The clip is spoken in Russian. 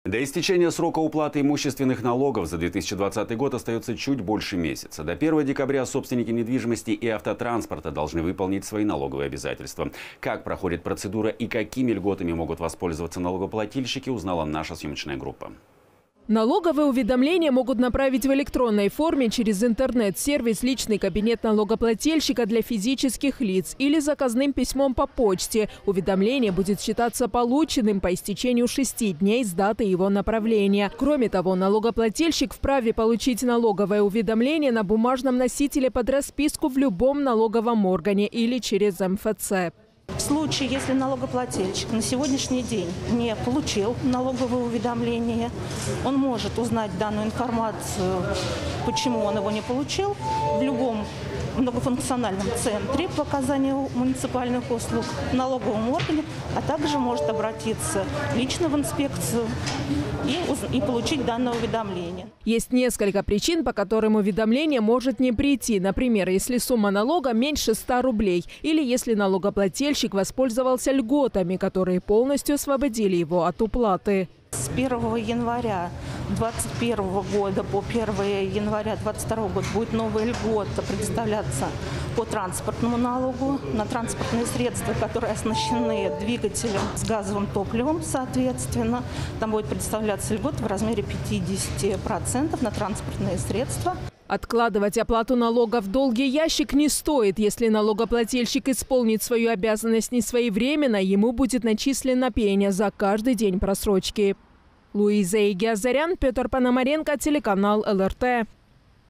До истечения срока уплаты имущественных налогов за 2020 год остается чуть больше месяца. До 1 декабря собственники недвижимости и автотранспорта должны выполнить свои налоговые обязательства. Как проходит процедура и какими льготами могут воспользоваться налогоплательщики, узнала наша съемочная группа. Налоговые уведомления могут направить в электронной форме через интернет-сервис «Личный кабинет налогоплательщика» для физических лиц или заказным письмом по почте. Уведомление будет считаться полученным по истечению 6 дней с даты его направления. Кроме того, налогоплательщик вправе получить налоговое уведомление на бумажном носителе под расписку в любом налоговом органе или через МФЦ. В случае, если налогоплательщик на сегодняшний день не получил налоговое уведомление, он может узнать данную информацию, почему он его не получил, в любом многофункциональном центре по оказанию муниципальных услуг, в налоговом органе, а также может обратиться лично в инспекцию и получить данное уведомление. Есть несколько причин, по которым уведомление может не прийти. Например, если сумма налога меньше 100 рублей или если налогоплательщик воспользовался льготами, которые полностью освободили его от уплаты. С 1 января 2021 года по 1 января 2022 года будет новая льгота предоставляться по транспортному налогу на транспортные средства, которые оснащены двигателем с газовым топливом, соответственно. Там будет предоставляться льгота в размере 50% на транспортные средства. Откладывать оплату налога в долгий ящик не стоит. Если налогоплательщик исполнит свою обязанность несвоевременно, ему будет начислена пеня за каждый день просрочки. Луиза Игиазарян, Петр Пономаренко, телеканал ЛРТ.